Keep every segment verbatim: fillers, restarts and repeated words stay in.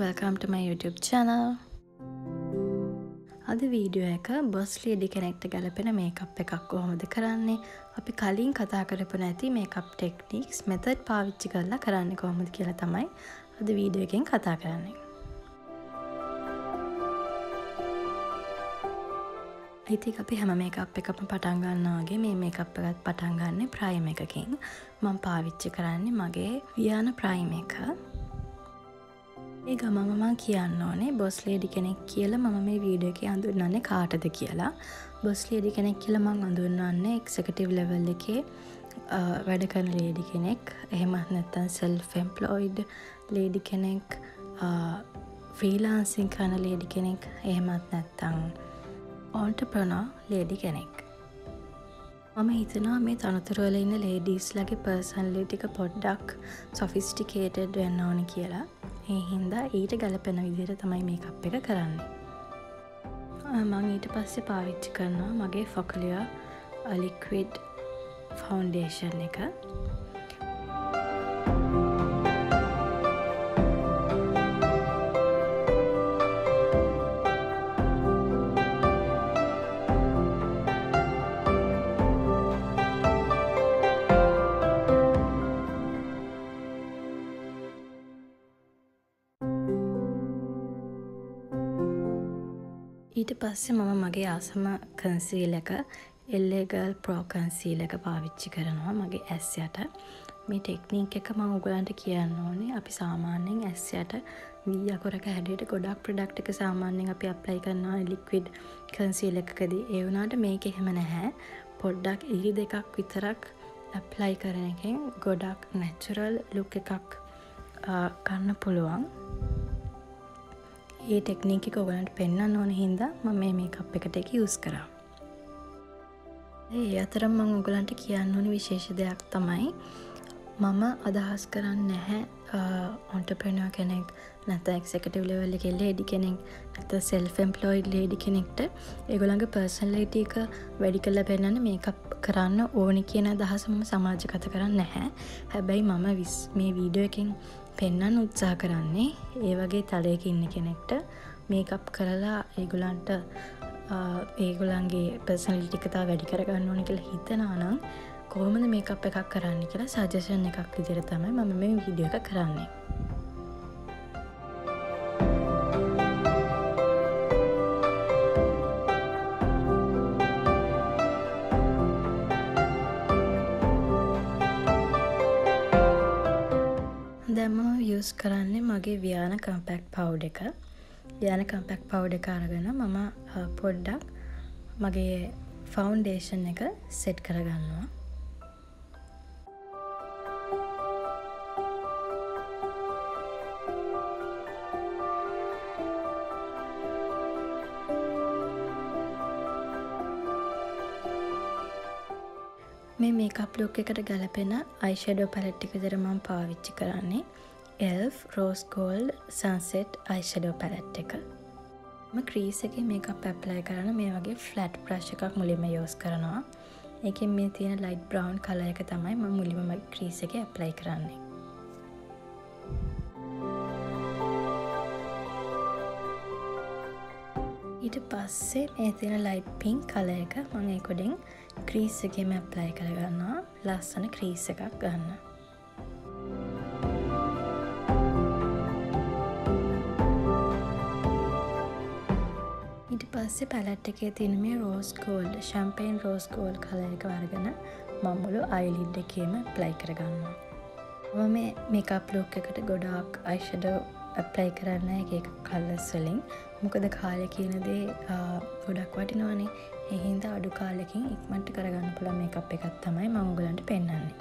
welcome to my YouTube channel. අද video එක boss lady කෙනෙක්ට ගැලපෙන මේකප් එකක් කොහොමද කරන්නේ? අපි කලින් කතා කරපු නැති මේකප් ටෙක්නික්ස් මෙතඩ් පාවිච්චි කරලා කරන්නේ කොහොමද කියලා තමයි අද වීඩියෝ එකෙන් කතා කරන්නේ. ඉතින් අපි හැම මේකප් එකක්ම පටන් ගන්නවා වගේ මේ මේකප් එකත් පටන් ගන්නෙ ප්‍රයිම් එකකින්. මම පාවිච්චි කරන්නේ මගේ වියාන ප්‍රයිම් එක. ඒ ගමම මම කියන්න ඕනේ බොස් ලේඩි කෙනෙක් කියලා මම මේ වීඩියෝ එකේ අඳුරන්නේ කාටද කියලා. බොස් ලේඩි කෙනෙක් කියලා මම අඳුරන්නේ එක්සිකියුටිව් ලෙවල් එකේ වැඩ කරන ලේඩි කෙනෙක්. එහෙමත් නැත්නම් self employed ලේඩි කෙනෙක්, ෆ්‍රීලාන්සින් කරන ලේඩි කෙනෙක්, එහෙමත් නැත්නම් entrepreneur ලේඩි කෙනෙක්. මම හිතනවා මේ තනතුරු වල ඉන්න ලේඩීස්ලාගේ පර්සනැලිටි එක පොඩ්ඩක් sophisticated වෙන්න ඕනේ කියලා. ඒ හින්දා ඊට ගැලපෙන විදිහට තමයි මේකප් එක කරන්නේ. මම ඊට පස්සේ පාවිච්චි කරනවා මගේ Focaccia liquid foundation එක. ඊට පස්සේ මම මගේ ආසම කන්සීල් එක L A Girl Pro conceal එක පාවිච්චි කරනවා මගේ ඇස් යට. මේ ටෙක්නික් එක මම ඔයගලන්ට කියන්න ඕනේ. අපි සාමාන්‍යයෙන් ඇස් යට වී අකුරක හැඩයට ගොඩක් ප්‍රොඩක්ට් එක සාමාන්‍යයෙන් අපි ඇප්ලයි කරනවා ලික්විඩ් කන්සීල් එකකදී. ඒ වුණාට මේක එහෙම නැහැ. පොඩ්ඩක් ඉරි දෙකක් විතරක් ඇප්ලයි කරන එකෙන් ගොඩක් නැචරල් ලුක් එකක් ගන්න පුළුවන්. ඒ ටෙක්නික් එක ඔයගලන්ට පෙන්වන්න ඕන හින්දා මම මේ මේකප් එකට ඒක යූස් කරා. ඒ අතරම මම ඔයගලන්ට කියන්න ඕන විශේෂ දෙයක් තමයි මම අදහස් කරන්නේ නැහැ entrepreneur කෙනෙක් නැත්නම් executive level එකේ lady කෙනෙක් නැත්නම් self employed lady කෙනෙක්ට ඒගොල්ලන්ගේ personality එක වැඩි කරලා පෙන්නන්න මේකප් කරන්න ඕනි කියන අදහස මම සමාජගත කරන්නේ නැහැ. හැබැයි මම මේ වීඩියෝ එකෙන් පෙන්වන්න උත්සාහ කරන්නේ ඒ වගේ තලයක ඉන්න කෙනෙක්ට මේකප් කරලා ඒගොල්ලන්ට ඒගොල්ලන්ගේ පර්සනැලිටි එක තව වැඩි කරගන්න ඕනේ කියලා හිතනවා නම් කොහොමද මේකප් එකක් කරන්න කියලා සජෙෂන් එකක් විදිහට තමයි මම මේ වීඩියෝ එක කරන්නේ. දැන් මම යූස් කරන්නේ මගේ වියාන කම්පැක්ට් පවුඩර් එක. වියාන කම්පැක්ට් පවුඩර් එක අරගෙන මම පොඩ්ඩක් මගේ ෆවුන්ඩේෂන් එක සෙට් කරගන්නවා. මේ මේකප් ලුක් එකට ගැලපෙන අයි ෂැඩෝ පැලට් එක විතර මම පාවිච්චි කරන්නේ e l f Rose Gold Sunset eye shadow palette එක. මම ක්‍රීස් එකේ මේකප් ඇප්ලයි කරන මේ වගේ ෆ්ලැට් බ්‍රෂ් එකක් මුලින්ම යූස් කරනවා. ඒකෙන් මේ තියෙන ලයිට් බ්‍රවුන් කලර් එක තමයි මම මුලින්ම මගේ ක්‍රීස් එකේ ඇප්ලයි කරන්නේ. ඊට පස්සේ මේ තියෙන ලයිට් පින්ක් කලර් එක මම ඒක උඩින් ක්‍රීස් එකේම ඇප්ලයි කරගන්නවා. ලස්සන ක්‍රීස් එකක් ගන්න. ඊට පස්සේ පැලට් එකේ තියෙන මේ rose gold champagne rose gold colour එක අරගෙන මම මුළු අයිලිඩ් එකේම ඇප්ලයි කරගන්නවා. මම මේ මේකප් ලුක් එකට ගොඩාක් අයි ෂැඩෝ ඇප්ලයි කරන්නේ එක එක කලර්ස් වලින්. මොකද කාලේ කියන දේ ගොඩක් වටිනවනේ. ඒ හින්දා අඩු කාලෙකින් ඉක්මනට කරගන්න පුළුවන් මේකප් එකක් තමයි මම ඔයගලන්ට පෙන්නන්නේ.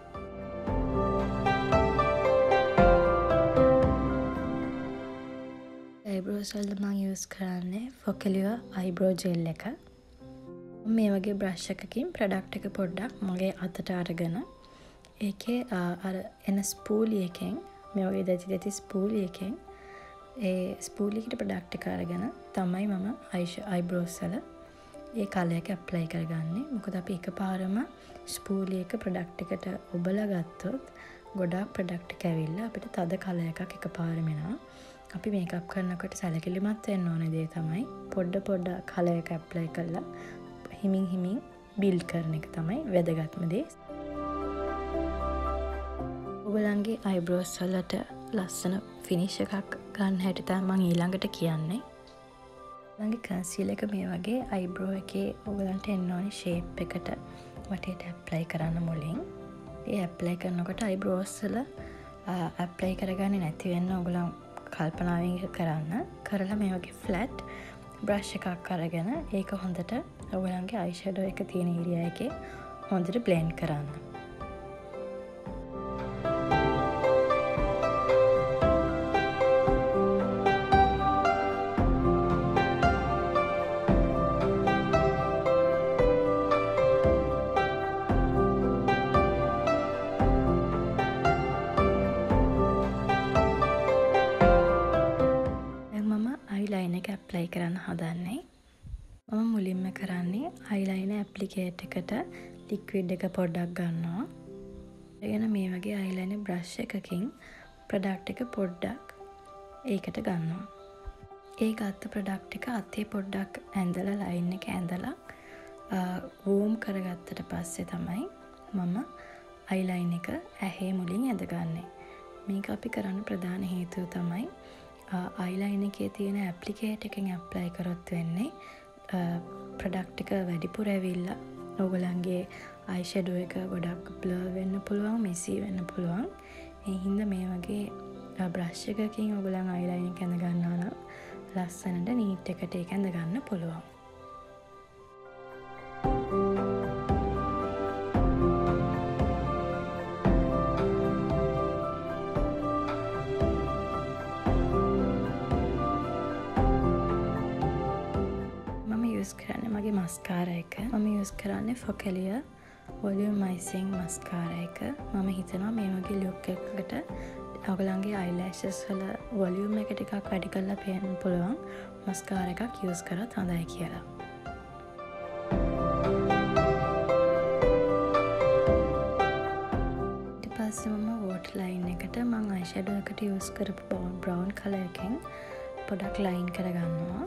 eyebrows වලට මම යූස් කරන්නේ Focaccia eyebrow gel එක. මේ වගේ බ්‍රෂ් එකකින් ප්‍රොඩක්ට් එක පොඩ්ඩක් මගේ අතට අරගෙන ඒකේ අර එන ස්පූලි එකෙන් මේ වගේ දැටි දැටි ස්පූලි එකෙන් ඒ ස්පූලි එකට ප්‍රොඩක්ට් එක අරගෙන තමයි මම eyebrows වල ඒ කලර් එක ඇප්ලයි කරගන්නේ. මොකද අපි එකපාරම ස්පූලි එක ප්‍රොඩක්ට් එකට ඔබලා ගත්තොත් ගොඩාක් ප්‍රොඩක්ට් එක ඇවිල්ලා අපිට තද කලර් එකක් එකපාරම එනවා. අපි මේකප් කරනකොට සැලකිලිමත් වෙන්න ඕන දේ තමයි පොඩ පොඩ කලර් එක ඇප්ලයි කරලා හිමින් හිමින් බිල්ඩ් කරන එක තමයි වැදගත්ම දේ. ඔයගලන්ගේ අයිබ්‍රෝස් වලට ලස්සන ෆිනිෂ් එකක් ගන්න හැටි තමයි මම ඊළඟට කියන්නේ. ඔයගලන්ගේ කන්සීලර් එක මේ වගේ අයිබ්‍රෝ එකේ ඔයගලන්ට එන්න ඕනේ ෂේප් එකට වටේට ඇප්ලයි කරන්න මුලින්. ඒ ඇප්ලයි කරනකොට අයිබ්‍රෝස් වල ඇප්ලයි කරගන්නේ නැති වෙන්න ඔයගලන් කල්පනාවෙන් කරන්න. කරලා මේ වගේ ෆ්ලැට් බ්‍රෂ් එකක් අරගෙන ඒක හොඳට ඔයගලන්ගේ අයි ෂැඩෝ එක තියෙන ඒරියා එකේ හොඳට බ්ලෙන්ඩ් කරන්න. ඇප්ලයි කරන්න හදන්නේ. මම මුලින්ම කරන්නේ අයිලයිනර් ඇප්ලිකේට් එකට ලික්විඩ් එක පොඩ්ඩක් ගන්නවා. එගෙන මේ වගේ අයිලයිනර් බ්‍රෂ් එකකින් ප්‍රොඩක්ට් එක පොඩ්ඩක් ඒකට ගන්නවා. ඒ ගත්ත ප්‍රොඩක්ට් එක අතේ පොඩ්ඩක් ඇඳලා ලයින් එක ඇඳලා වෝම් කරගත්තට පස්සේ තමයි මම අයිලයිනර් එක ඇහි මුලින් ඇඳගන්නේ. මේක අපි කරන්න ප්‍රධාන හේතුව තමයි අයිලයිනර් එකේ තියෙන ඇප්ලිකේට් එකෙන් ඇප්ලයි කරොත් වෙන්නේ ප්‍රොඩක්ට් එක වැඩිපුර ඇවිල්ලා ඔයගලන්ගේ අයි ෂැඩෝ එක ගොඩක් බ්ලර් වෙන්න පුළුවන්, මෙසි වෙන්න පුළුවන්. ඒ හින්දා මේ වගේ බ්‍රෂ් එකකින් ඔයගලන් අයිලයිනර් එක ඇඳ ගන්නවා නම් ලස්සනට නීට් එකට ඒක ඇඳ ගන්න පුළුවන්. මගේ මස්කාරා එක මම යූස් කරන්නේ ෆොකෙලිය වොලියුමයිසිං මස්කාරා එක. මම හිතනවා මේ වගේ ලුක් එකකට ඔයගලන්ගේ අයිලෑෂස් වල වොලියුම් එක ටිකක් වැඩි කරලා පේන්න පුළුවන් මස්කාරා එකක් යූස් කරත් හොඳයි කියලා. ඊට පස්සේ මම වෝටර් ලයින් එකට මම අයි ෂැඩෝ එකට යූස් කරපු බ්‍රවුන් කලර් එකෙන් පොඩක් ලයින් කරගන්නවා.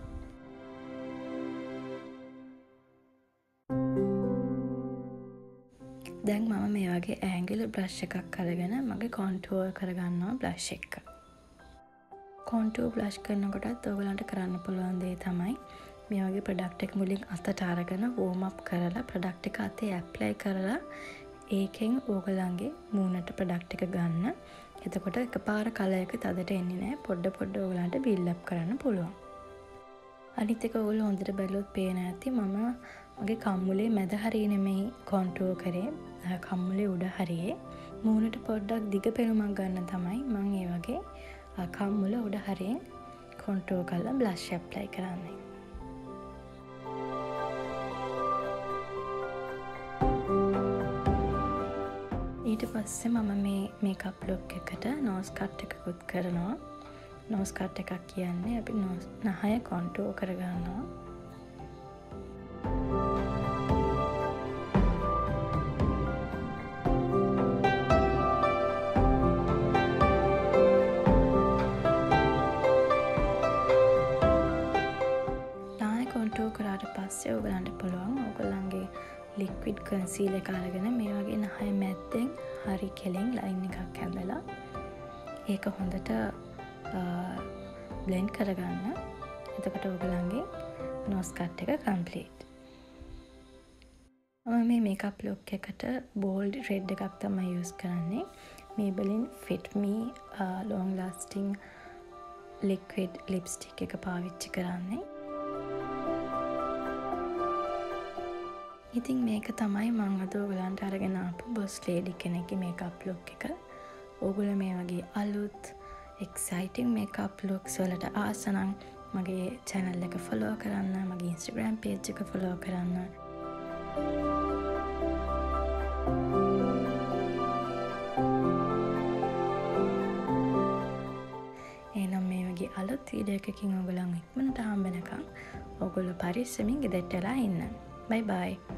දැන් මම මේ වගේ ඇන්ගල් බ්‍රෂ් එකක් අරගෙන මගේ කොන්ටුවර් කරගන්නවා බ්ලෂ් එක. කොන්ටුවර් බ්ලෂ් කරනකොටත් ඔයගලන්ට කරන්න පුළුවන් දේ තමයි මේ වගේ ප්‍රොඩක්ට් එක මුලින් අතට අරගෙන වෝම් අප් කරලා ප්‍රොඩක්ට් එක අතේ ඇප්ලයි කරලා ඒකෙන් ඔයගලන්ගේ මූණට ප්‍රොඩක්ට් එක ගන්න. එතකොට එකපාර කලර් එක තදට එන්නේ නැහැ. පොඩ පොඩ ඔයගලන්ට බිල්ඩ් අප් කරන්න පුළුවන්. අනිත් එක ඔයගොල්ලෝ හොඳට බැලුවොත් පේන ඇති මම මගේ කම්මුලේ මැද හරිය නෙමෙයි කොන්ටුවර් කරේ. කම්මුලේ උඩ හරියේ මූණට පොඩ්ඩක් දිග පෙනුමක් ගන්න තමයි මම ඒ වගේ කම්මුල උඩ හරියෙන් කොන්ටුවර් කරලා බ්ලෂ් ඇප්ලයි කරන්නේ. ඊට පස්සේ මම මේ මේකප් ලුක් එකට නෝස් කට් එකකුත් කරනවා. නෝස් කට් එකක් කියන්නේ අපි නහය කොන්ටුවර් කරගන්නවා. පස්සේ ඔයගලන්ට පුළුවන් ඔයගලන්ගේ ලික්විඩ් කන්සීලර් එක අරගෙන මේ වගේ නහය මැද්දෙන් හරි කෙලින් ලයින් එකක් ඇඳලා ඒක හොඳට බ්ලෙන්ඩ් කරගන්න. එතකොට ඔයගලන්ගේ නෝස් කට් එක කම්ප්ලීට්. මම මේ මේකප් ලුක් එකට බෝල්ඩ් රෙඩ් එකක් තමයි යූස් කරන්නේ. Maybelline Fit Me long lasting liquid lipstick එක පාවිච්චි කරන්නේ. ඉතින් මේක තමයි මම අද ඔයගලන්ට අරගෙන ආපු බොස් ලේඩි කෙනෙක්ගේ මේකප් ලුක් එක. ඔයගොල්ලෝ මේ වගේ අලුත් එක්සයිටිං මේකප් ලුක්ස් වලට ආස නම් මගේ channel එක follow කරන්න, මගේ Instagram page එක follow කරන්න. එහෙනම් මේ වගේ අලුත් වීඩියෝ එකකින් ඔයගොල්ලන් ඉක්මනට හම්බ වෙනකම් ඔයගොල්ලෝ පරිස්සමින් ගෙදරට වෙලා ඉන්න. Bye bye.